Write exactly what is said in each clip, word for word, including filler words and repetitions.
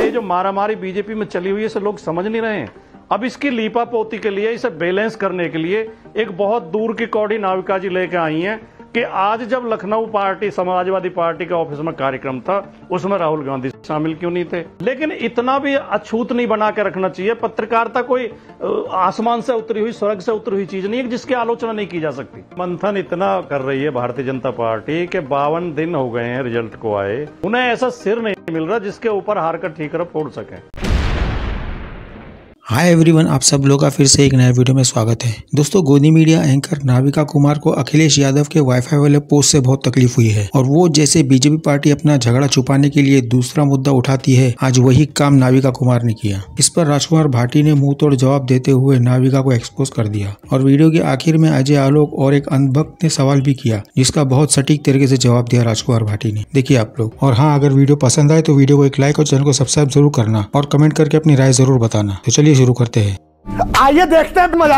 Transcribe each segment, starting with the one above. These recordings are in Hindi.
ये जो मारामारी बीजेपी में चली हुई है इसे लोग समझ नहीं रहे हैं। अब इसकी लीपापोती के लिए, इसे बैलेंस करने के लिए एक बहुत दूर की कौड़ी नाविका जी लेके आई हैं कि आज जब लखनऊ पार्टी समाजवादी पार्टी के ऑफिस में कार्यक्रम था उसमें राहुल गांधी शामिल क्यों नहीं थे। लेकिन इतना भी अछूत नहीं बना के रखना चाहिए। पत्रकारिता कोई आसमान से उतरी हुई, स्वर्ग से उतरी हुई चीज नहीं है जिसकी आलोचना नहीं की जा सकती। मंथन इतना कर रही है भारतीय जनता पार्टी के बावन दिन हो गए हैं रिजल्ट को आए, उन्हें ऐसा सिर नहीं मिल रहा जिसके ऊपर हार कर ठीकरा फोड़ सके। हाय एवरीवन, आप सब लोग का फिर से एक नए वीडियो में स्वागत है। दोस्तों, गोदी मीडिया एंकर नाविका कुमार को अखिलेश यादव के वाईफाई वाले पोस्ट से बहुत तकलीफ हुई है और वो जैसे बीजेपी पार्टी अपना झगड़ा छुपाने के लिए दूसरा मुद्दा उठाती है, आज वही काम नाविका कुमार ने किया। इस पर राजकुमार भाटी ने मुंह तोड़ जवाब देते हुए नाविका को एक्सपोज कर दिया और वीडियो के आखिर में अजय आलोक और एक अंधभक्त ने सवाल भी किया जिसका बहुत सटीक तरीके से जवाब दिया राजकुमार भाटी ने। देखिए आप लोग। और हाँ, अगर वीडियो पसंद आए तो वीडियो को एक लाइक और चैनल को सब्सक्राइब जरूर करना और कमेंट करके अपनी राय जरूर बताना। तो चलिए शुरू करते हैं। आइए देखते हैं, मजा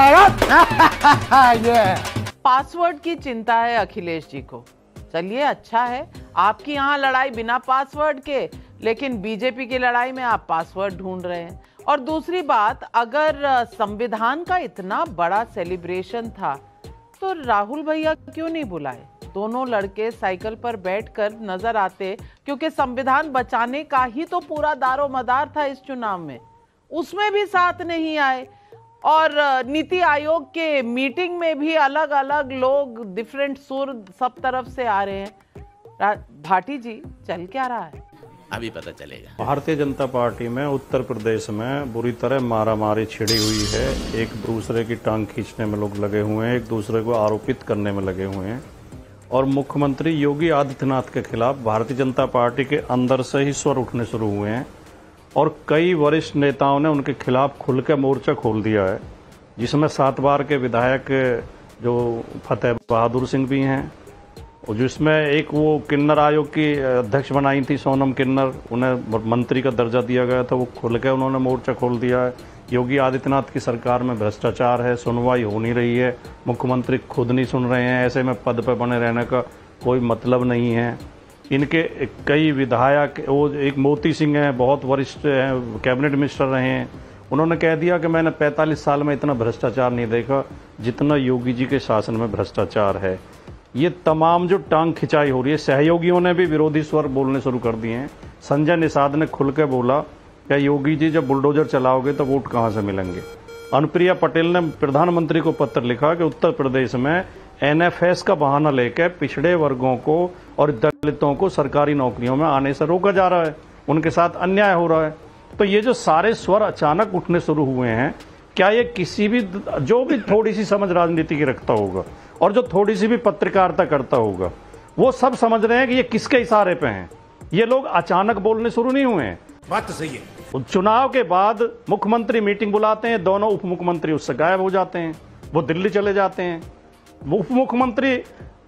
आएगा। ये पासवर्ड की चिंता है अखिलेश जी को। चलिए, अच्छा है आपकी यहाँ लड़ाई बिना पासवर्ड के, लेकिन बीजेपी की लड़ाई में आप पासवर्ड ढूंढ रहे हैं। और दूसरी बात, अगर संविधान का इतना बड़ा सेलिब्रेशन था तो राहुल भैया क्यों नहीं बुलाए? दोनों लड़के साइकिल पर बैठकर नजर आते, क्योंकि संविधान बचाने का ही तो पूरा दारो मदार था इस चुनाव में। उसमें भी साथ नहीं आए और नीति आयोग के मीटिंग में भी अलग अलग लोग, डिफरेंट सुर सब तरफ से आ रहे हैं। भाटी जी, चल क्या रहा है? अभी पता चलेगा। भारतीय जनता पार्टी में उत्तर प्रदेश में बुरी तरह मारामारी छिड़ी हुई है। एक दूसरे की टांग खींचने में लोग लगे हुए हैं, एक दूसरे को आरोपित करने में लगे हुए हैं और मुख्यमंत्री योगी आदित्यनाथ के खिलाफ भारतीय जनता पार्टी के अंदर से ही स्वर उठने शुरू हुए हैं और कई वरिष्ठ नेताओं ने उनके खिलाफ खुल के मोर्चा खोल दिया है, जिसमें सात बार के विधायक जो फतेह बहादुर सिंह भी हैं और जिसमें एक वो किन्नर आयोग की अध्यक्ष बनाई थी सोनम किन्नर, उन्हें मंत्री का दर्जा दिया गया था, वो खुल के उन्होंने मोर्चा खोल दिया है। योगी आदित्यनाथ की सरकार में भ्रष्टाचार है, सुनवाई हो नहीं रही है, मुख्यमंत्री खुद नहीं सुन रहे हैं, ऐसे में पद पर बने रहने का कोई मतलब नहीं है। इनके कई विधायक, वो एक मोती सिंह हैं, बहुत वरिष्ठ हैं, कैबिनेट मिनिस्टर रहे हैं, उन्होंने कह दिया कि मैंने पैंतालीस साल में इतना भ्रष्टाचार नहीं देखा जितना योगी जी के शासन में भ्रष्टाचार है। ये तमाम जो टांग खिंचाई हो रही है, सहयोगियों ने भी विरोधी स्वर बोलने शुरू कर दिए हैं। संजय निषाद ने खुल के बोला क्या योगी जी जब बुलडोजर चलाओगे तो वोट कहाँ से मिलेंगे। अनुप्रिया पटेल ने प्रधानमंत्री को पत्र लिखा कि उत्तर प्रदेश में एन एफ एस का बहाना लेकर पिछड़े वर्गों को और दलितों को सरकारी नौकरियों में आने से रोका जा रहा है, उनके साथ अन्याय हो रहा है। तो ये जो सारे स्वर अचानक उठने शुरू हुए हैं, क्या ये किसी भी, जो भी थोड़ी सी समझ राजनीति की रखता होगा और जो थोड़ी सी भी पत्रकारिता करता होगा, वो सब समझ रहे हैं कि ये किसके इशारे पे हैं। ये लोग अचानक बोलने शुरू नहीं हुए हैं। बात तो सही है। चुनाव के बाद मुख्यमंत्री मीटिंग बुलाते हैं, दोनों उप मुख्यमंत्री उससे गायब हो जाते हैं, वो दिल्ली चले जाते हैं। उप मुख्यमंत्री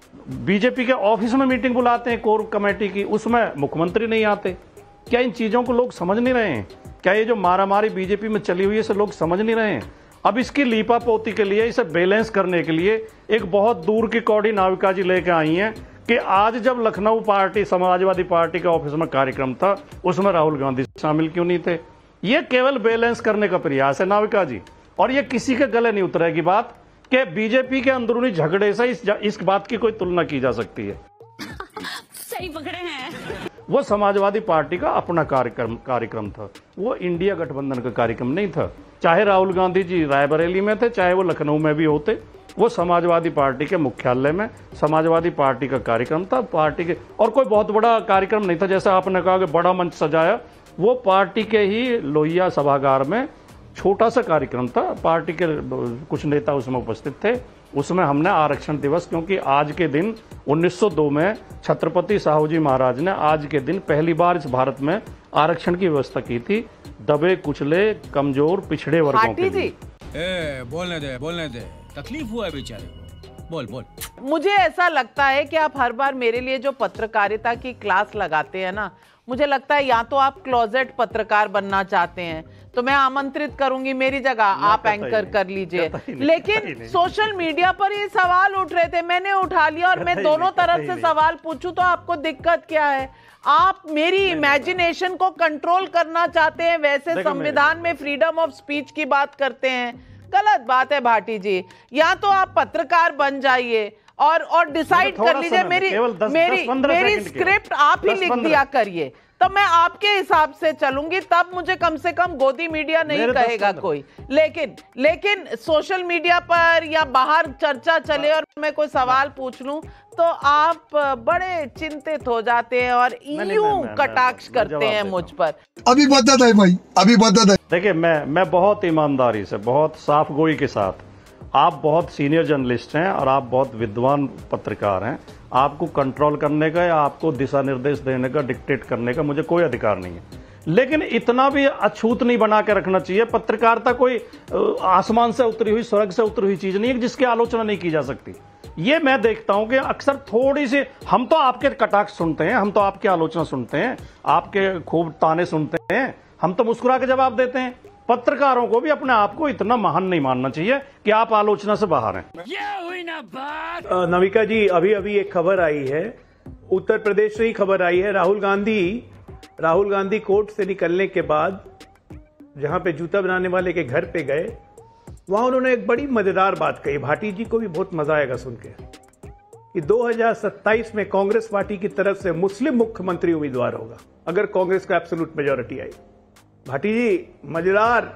बीजेपी के ऑफिस में मीटिंग बुलाते हैं कोर कमेटी की, उसमें मुख्यमंत्री नहीं आते। क्या इन चीजों को लोग समझ नहीं रहे हैं? क्या ये जो मारामारी बीजेपी में चली हुई है इसे लोग समझ नहीं रहे हैं? अब इसकी लीपापोती के लिए, इसे बैलेंस करने के लिए एक बहुत दूर की कौड़ी नाविका जी लेके आई हैं कि आज जब लखनऊ पार्टी समाजवादी पार्टी के ऑफिस में कार्यक्रम था उसमें राहुल गांधी शामिल क्यों नहीं थे। ये केवल बैलेंस करने का प्रयास है नाविका जी, और ये किसी के गले नहीं उतरेगी बात कि बीजेपी के अंदरूनी झगड़े से इस, इस बात की कोई तुलना की जा सकती है। सही पकड़े हैं। वो समाजवादी पार्टी का अपना कार्यक्रम कार्यक्रम था, वो इंडिया गठबंधन का कार्यक्रम नहीं था। चाहे राहुल गांधी जी रायबरेली में थे, चाहे वो लखनऊ में भी होते, वो समाजवादी पार्टी के मुख्यालय में समाजवादी पार्टी का कार्यक्रम था। पार्टी के और कोई बहुत बड़ा कार्यक्रम नहीं था, जैसा आपने कहा कि बड़ा मंच सजाया, वो पार्टी के ही लोहिया सभागार में छोटा सा कार्यक्रम था। पार्टी के कुछ नेता उसमें उपस्थित थे। उसमें हमने आरक्षण दिवस, क्योंकि आज के दिन उन्नीस सौ दो में छत्रपति साहू जी महाराज ने आज के दिन पहली बार इस भारत में आरक्षण की व्यवस्था की थी, दबे कुचले कमजोर पिछड़े वर्गों के लिए। ए, बोलने दे बोलने दे, तकलीफ हुआ है बेचारे को। बोल बोल। मुझे ऐसा लगता है कि आप हर बार मेरे लिए जो पत्रकारिता की क्लास लगाते हैं ना, मुझे लगता है या तो आप क्लोजेट पत्रकार बनना चाहते हैं तो मैं आमंत्रित करूंगी, मेरी जगह आप एंकर कर लीजिए। लेकिन सोशल मीडिया पर ये सवाल उठ रहे थे, मैंने उठा लिया और मैं दोनों तरफ से सवाल पूछूं तो आपको दिक्कत क्या है? आप मेरी इमेजिनेशन को कंट्रोल करना चाहते हैं, वैसे संविधान में फ्रीडम ऑफ स्पीच की बात करते हैं। गलत बात है भाटी जी। या तो आप पत्रकार बन जाइए और और डिसाइड कर लीजिए, मेरी मेरी मेरी स्क्रिप्ट आप ही लिख दिया करिए, तब मैं आपके हिसाब से चलूंगी, तब मुझे कम से कम गोदी मीडिया नहीं कहेगा कोई। लेकिन लेकिन सोशल मीडिया पर या बाहर चर्चा चले और मैं कोई सवाल पूछ लूं तो आप बड़े चिंतित हो जाते हैं और यूं कटाक्ष करते हैं मुझ पर। अभी बदत है भाई, अभी बदत है। देखिए, मैं मैं बहुत ईमानदारी से, बहुत साफ गोई के साथ, आप बहुत सीनियर जर्नलिस्ट हैं और आप बहुत विद्वान पत्रकार हैं, आपको कंट्रोल करने का या आपको दिशा निर्देश देने का, डिक्टेट करने का मुझे कोई अधिकार नहीं है। लेकिन इतना भी अछूत नहीं बना के रखना चाहिए। पत्रकारिता कोई आसमान से उतरी हुई, स्वर्ग से उतरी हुई चीज नहीं है जिसकी आलोचना नहीं की जा सकती। ये मैं देखता हूं कि अक्सर थोड़ी सी, हम तो आपके कटाक्ष सुनते हैं, हम तो आपकी आलोचना सुनते हैं, आपके खूब ताने सुनते हैं, हम तो मुस्कुरा के जवाब देते हैं। पत्रकारों को भी अपने आप को इतना महान नहीं मानना चाहिए कि आप आलोचना से बाहर हैं। ये हुई ना बात। नविका जी, अभी अभी एक खबर आई है, उत्तर प्रदेश से ही खबर आई है। राहुल गांधी राहुल गांधी कोर्ट से निकलने के बाद जहां पे जूता बनाने वाले के घर पे गए, वहां उन्होंने एक बड़ी मजेदार बात कही। भाटी जी को भी बहुत मजा आएगा सुन के, कि दो हज़ार सत्ताईस में कांग्रेस पार्टी की तरफ से मुस्लिम मुख्यमंत्री उम्मीदवार होगा अगर कांग्रेस को एब्सोल्यूट मेजोरिटी आई। भाटी जी, मजेदार,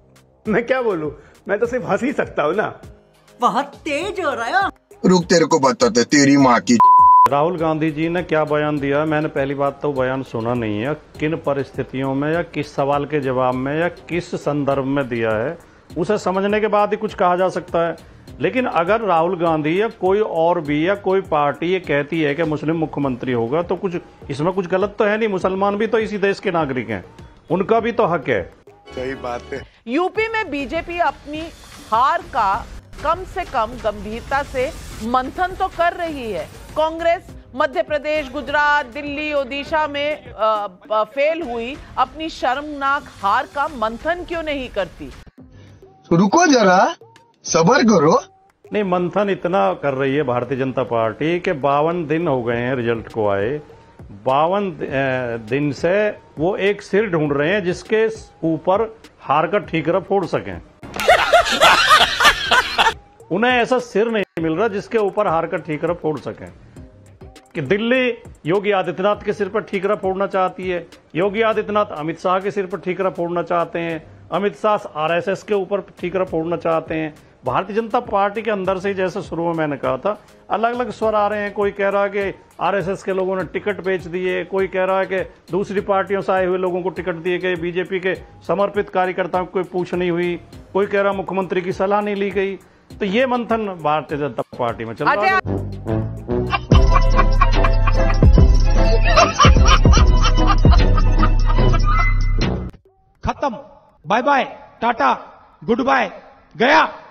मैं क्या बोलूं, मैं तो सिर्फ हंस ही सकता हूं ना। बहुत तेज हो रहा है। रुक, तेरे को बताते तेरी माँ की। राहुल गांधी जी ने क्या बयान दिया, मैंने पहली बात तो बयान सुना नहीं है, किन परिस्थितियों में या किस सवाल के जवाब में या किस संदर्भ में दिया है, उसे समझने के बाद ही कुछ कहा जा सकता है। लेकिन अगर राहुल गांधी या कोई और भी या कोई पार्टी ये कहती है कि मुस्लिम मुख्यमंत्री होगा तो कुछ इसमें कुछ गलत तो है नहीं। मुसलमान भी तो इसी देश के नागरिक हैं, उनका भी तो हक है। सही बात है। यूपी में बीजेपी अपनी हार का कम से कम गंभीरता से मंथन तो कर रही है। कांग्रेस मध्य प्रदेश, गुजरात, दिल्ली, ओडिशा में आ, आ, फेल हुई अपनी शर्मनाक हार का मंथन क्यों नहीं करती? रुको जरा, सब्र करो। नहीं, मंथन इतना कर रही है भारतीय जनता पार्टी के बावन दिन हो गए हैं रिजल्ट को आए, बावन दिन से वो एक सिर ढूंढ रहे हैं जिसके ऊपर हार का ठीकरा फोड़ सकें। उन्हें ऐसा सिर नहीं मिल रहा जिसके ऊपर हार का ठीकरा फोड़ सकें। कि दिल्ली योगी आदित्यनाथ के सिर पर ठीकरा फोड़ना चाहती है, योगी आदित्यनाथ अमित शाह के सिर पर ठीकरा फोड़ना चाहते हैं, अमित शाह आरएसएस के ऊपर ठीकरा फोड़ना चाहते हैं। भारतीय जनता पार्टी के अंदर से ही, जैसे शुरू में मैंने कहा था, अलग अलग स्वर आ रहे हैं। कोई कह रहा है कि आरएसएस के लोगों ने टिकट बेच दिए, कोई कह रहा है कि दूसरी पार्टियों से आए हुए लोगों को टिकट दिए गए, बीजेपी के समर्पित कार्यकर्ताओं को कोई पूछ नहीं हुई, कोई कह रहा मुख्यमंत्री की सलाह नहीं ली गई। तो ये मंथन भारतीय जनता पार्टी में चल रहा है। खत्म, bye bye, ta-ta, good bye, गया।